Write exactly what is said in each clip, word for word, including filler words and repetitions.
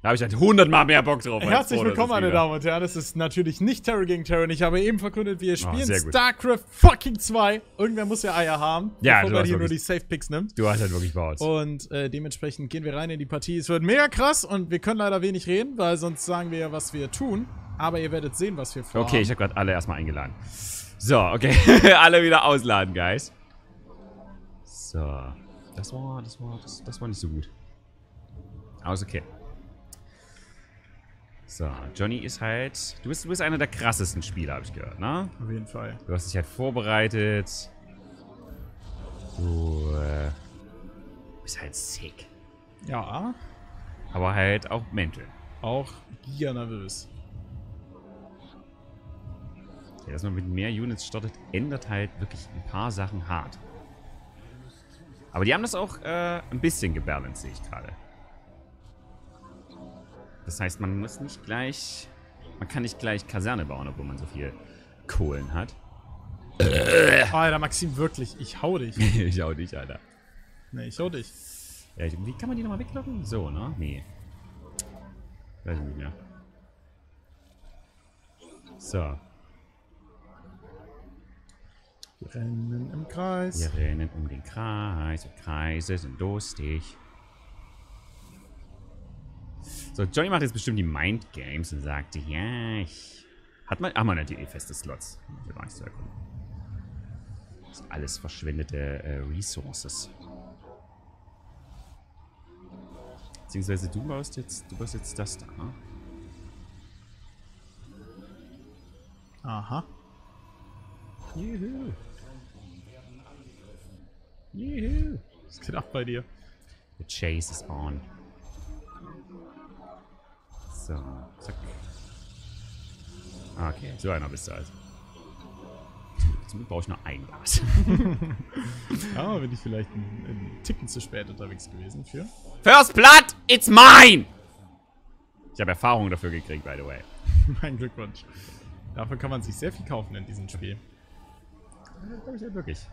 Da habe ich halt hundertmal mehr Bock drauf. Herzlich willkommen, meine Damen und Herren. Das ist natürlich nicht Terror gegen Terror. Ich habe eben verkündet, wir spielen oh, StarCraft fucking zwei. Irgendwer muss ja Eier haben, ja, bevor man hier nur die Safe Picks nimmt. Du hast halt wirklich Baut. Und äh, dementsprechend gehen wir rein in die Partie. Es wird mega krass und wir können leider wenig reden, weil sonst sagen wir ja, was wir tun. Aber ihr werdet sehen, was wir vorhaben. Okay, ich habe gerade alle erstmal eingeladen. So, okay. Alle wieder ausladen, Guys. So. Das war, das war, das, das war nicht so gut. Aber ist okay. So, Johnny ist halt... Du bist, du bist einer der krassesten Spieler, habe ich gehört, ne? Auf jeden Fall. Du hast dich halt vorbereitet. Du äh, bist halt sick. Ja. Aber halt auch mental. Auch giga nervös. Ja, dass man mit mehr Units startet, ändert halt wirklich ein paar Sachen hart. Aber die haben das auch äh, ein bisschen gebalanced, sehe ich gerade. Das heißt, man muss nicht gleich... Man kann nicht gleich Kaserne bauen, obwohl man so viel Kohlen hat. Alter, Maxim, wirklich, ich hau dich. Ich hau dich, Alter. Nee, ich hau dich. Ja, ich, wie kann man die nochmal weglocken? So, ne? Nee. Weiß ich nicht mehr. So. Wir rennen im Kreis. Wir rennen um den Kreis. Und Kreise sind lustig. So, Johnny macht jetzt bestimmt die Mind Games und sagte, ja, ich... Hat man... Ach, man hat die eh feste Slots. Ich will gar nicht so erkunden. Das sind alles verschwendete äh, Resources. Beziehungsweise du baust jetzt... Du baust jetzt das da, ne? Aha. Juhu. Juhu. Was geht ab bei dir? The chase is on. So, zack. Okay, so einer bist du also. Zum brauche ich noch ein Glas. Ja, bin ich vielleicht einen, einen Ticken zu spät unterwegs gewesen für. First Blood, it's mine! Ich habe Erfahrung dafür gekriegt, by the way. Mein Glückwunsch. Dafür kann man sich sehr viel kaufen in diesem Spiel. Das glaube ich ja wirklich.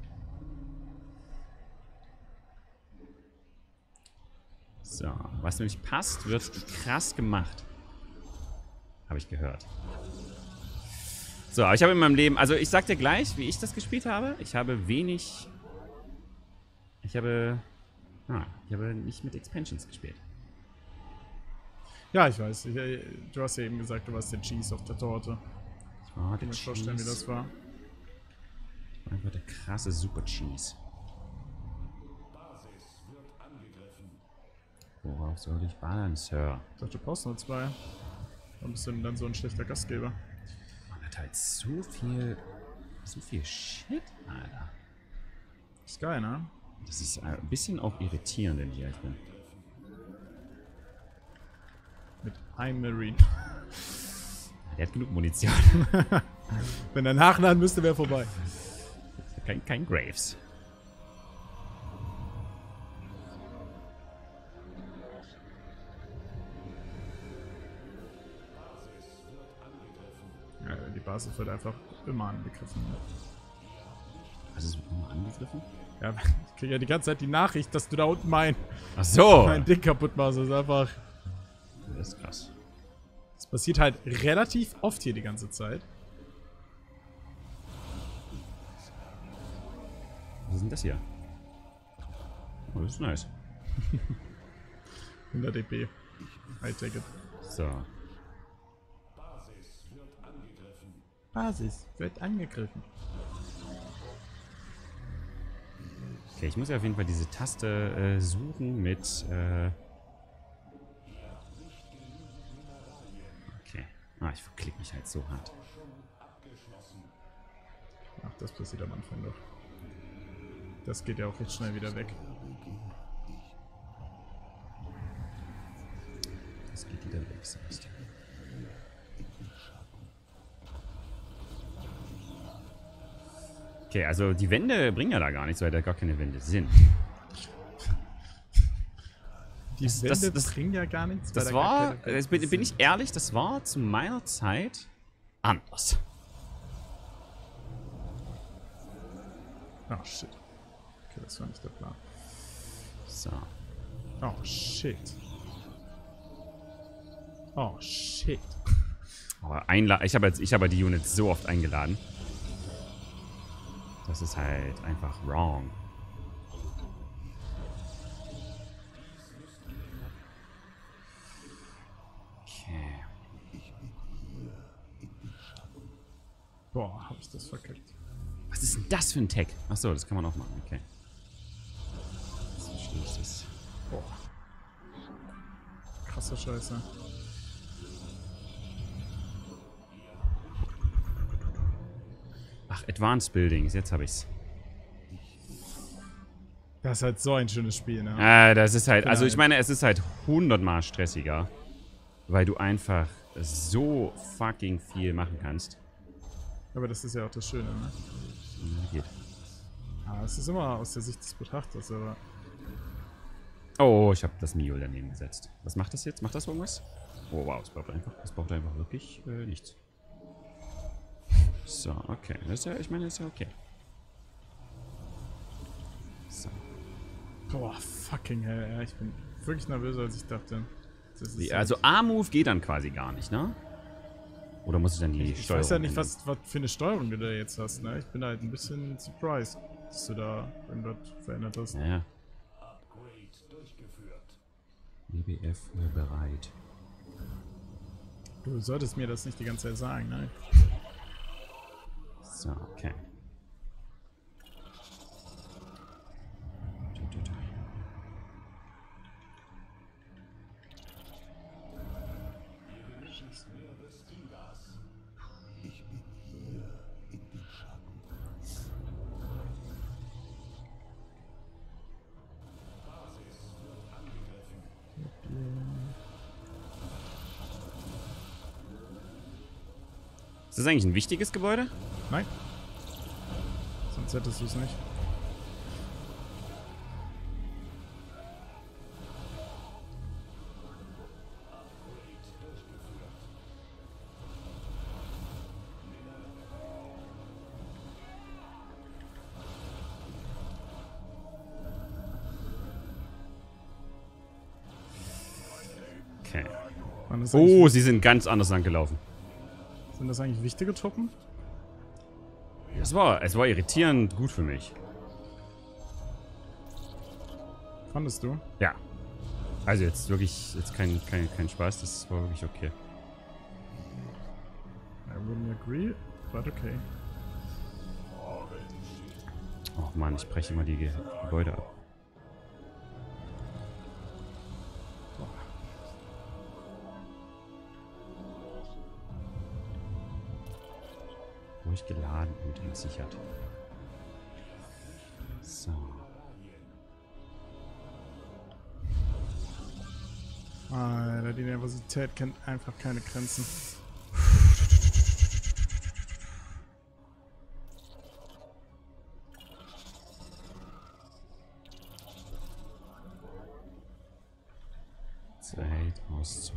So, was nämlich passt, wird krass gemacht. Habe ich gehört. So, aber ich habe in meinem Leben, also ich sag dir gleich, wie ich das gespielt habe. Ich habe wenig... Ich habe... Ah, ich habe nicht mit Expansions gespielt. Ja, ich weiß. Ich, du hast ja eben gesagt, du warst der Cheese auf der Torte. Ich war ich kann mir vorstellen, wie das war. Einfach der krasse Super Cheese. Worauf soll ich ballern, Sir? Ich dachte, du brauchst nur zwei. Warum bist du denn dann so ein schlechter Gastgeber? Man hat halt so viel... So viel Shit, Alter. Ist geil, ne? Das ist ein bisschen auch irritierend, wenn ich ehrlich bin. Mit einem Marine. Der hat genug Munition. Wenn er nachladen müsste, wäre vorbei. Kein, kein Graves. Ja, die Basis wird einfach immer angegriffen. Was ist immer angegriffen? Ja, ich kriege ja die ganze Zeit die Nachricht, dass du da unten mein, Ach so. mein Ding kaputt machst. Das ist einfach... Das ist krass. Das passiert halt relativ oft hier die ganze Zeit. Was ist denn das hier? Oh, das ist nice. hundert D P. I take it. So. Basis wird angegriffen. Okay, ich muss ja auf jeden Fall diese Taste äh, suchen mit... Äh okay. Ah, ich verklick mich halt so hart. Ach, das passiert am Anfang doch. Das geht ja auch recht schnell wieder weg. Das geht wieder weg, sagst du. Okay, also die Wände bringen ja da gar nichts, weil da gar keine Wände sind. Die das, Wände das, das, bringen ja gar nichts. Das weil war, da das bin, bin ich ehrlich, das war zu meiner Zeit anders. Oh shit. Okay, das war nicht der Plan. So. Oh shit. Oh, shit. Oh, einla ich habe ich hab die Units so oft eingeladen. Das ist halt einfach wrong. Okay. Boah, hab ich das verkackt. Was ist denn das für ein Tag? Achso, das kann man auch machen, okay. Das verstehe ich das. Boah. Krasse Scheiße. Ach, Advanced Buildings, jetzt habe ich's. Das ist halt so ein schönes Spiel, ne? Ah, das ist halt, Bin also ich halt- meine, es ist halt hundertmal stressiger, weil du einfach so fucking viel machen kannst. Aber das ist ja auch das Schöne, ne? Ja, geht. Ah, es ist immer aus der Sicht des Betrachters, aber... Oh, ich habe das Mio daneben gesetzt. Was macht das jetzt? Macht das irgendwas? Oh wow, es braucht einfach, es braucht einfach wirklich äh, nichts. So, okay. Das ist ja, ich meine, das ist ja okay. So. Boah, fucking hell, ja, ich bin wirklich nervöser, als ich dachte. Das ist Wie, ja- also A-Move geht dann quasi gar nicht, ne? Oder muss ich dann die Ich Steuerung weiß ja nicht, ändern? was, was für eine Steuerung du da jetzt hast, ne? Ich bin halt ein bisschen surprised, dass du da irgendwas verändert hast. Ja. E B F bereit. Du solltest mir das nicht die ganze Zeit sagen, ne? So, okay. Ist das eigentlich ein wichtiges Gebäude? Nein. Sonst hättest du es nicht. Okay. Waren das Oh, eigentlich- sie sind ganz anders lang gelaufen. Sind das eigentlich wichtige Truppen? Es war, es war irritierend gut für mich. Fandest du? Ja. Also jetzt wirklich, jetzt kein, kein, kein Spaß, das war wirklich okay. I wouldn't agree, but okay. Oh Mann, ich breche immer die Ge Gebäude ab. Ruhig geladen und entsichert. So. Alter, die Nervosität kennt einfach keine Grenzen. Zeit auszuholen.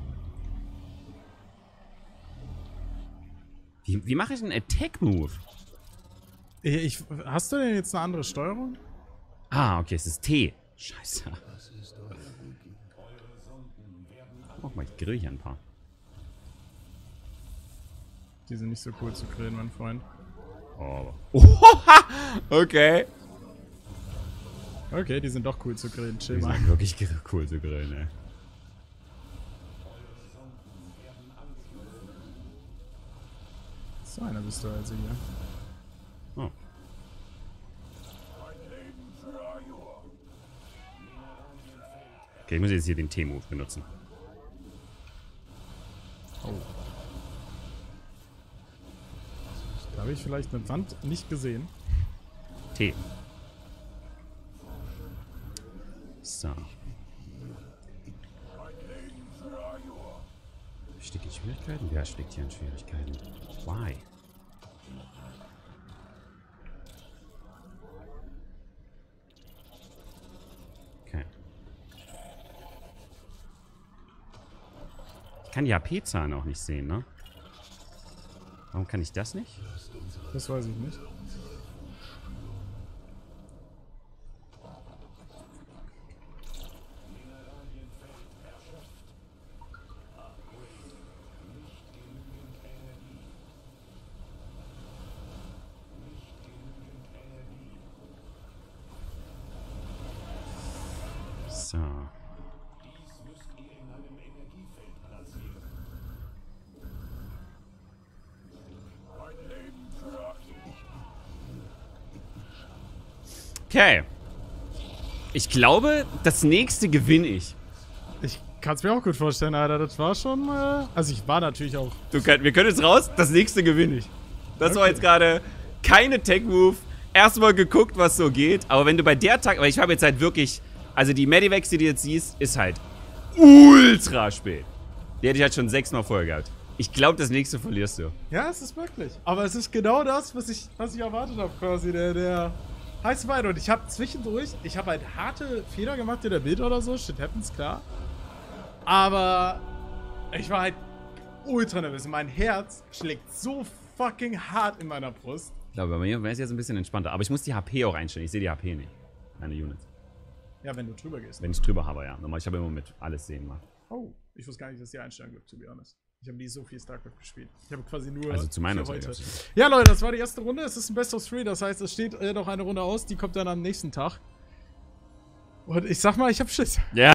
Wie, wie mache ich einen Attack-Move? Ich, ich, hast du denn jetzt eine andere Steuerung? Ah, okay, es ist T. Scheiße. Guck mal, ich grill hier ein paar. Die sind nicht so cool zu grillen, mein Freund. Oh. Oha! Okay. Okay, die sind doch cool zu grillen. Chill Die mal. sind wirklich gr- cool zu grillen, ey. So einer bist du also hier. Oh. Okay, ich muss jetzt hier den T-Move benutzen. Oh. Da habe ich vielleicht eine Wand nicht gesehen. T. So. Steckt in Schwierigkeiten? Wer steckt hier in Schwierigkeiten? Why? Okay. Ich kann die H P-Zahlen auch nicht sehen, ne? Warum kann ich das nicht? Das weiß ich nicht. So. Okay. Ich glaube, das nächste gewinne ich. Ich kann es mir auch gut vorstellen, Alter. Das war schon, äh, also ich war natürlich auch... Du könnt, wir können jetzt raus, das nächste gewinne ich. Das Okay. war jetzt gerade keine Tech-Move. Erstmal geguckt, was so geht. Aber wenn du bei der Tag... Aber ich habe jetzt halt wirklich... Also die Medivacs, die du jetzt siehst, ist halt ultra spät. Die hätte ich halt schon sechsmal vorher gehabt. Ich glaube, das nächste verlierst du. Ja, es ist möglich. Aber es ist genau das, was ich, was ich erwartet habe quasi. Der, der heiße Wein. Und ich habe zwischendurch... Ich habe halt harte Fehler gemacht in der Bild oder so. Shit happens, klar. Aber ich war halt ultra nervös. Mein Herz schlägt so fucking hart in meiner Brust. Ich glaube, bei mir wäre es jetzt ein bisschen entspannter. Aber ich muss die H P auch einstellen. Ich sehe die H P nicht. Meine Units. Ja, wenn du drüber gehst. Wenn ich drüber habe, ja. Normal, ich habe immer mit alles sehen gemacht. Oh, ich wusste gar nicht, dass es die Einstellung gibt, to be honest. Ich habe nie so viel StarCraft gespielt. Ich habe quasi nur Also zu meiner für Zeit. heute. Ja, Leute, das war die erste Runde. Es ist ein Best of Three, das heißt, es steht äh, noch eine Runde aus. Die kommt dann am nächsten Tag. Und ich sag mal, ich hab Schiss. Ja.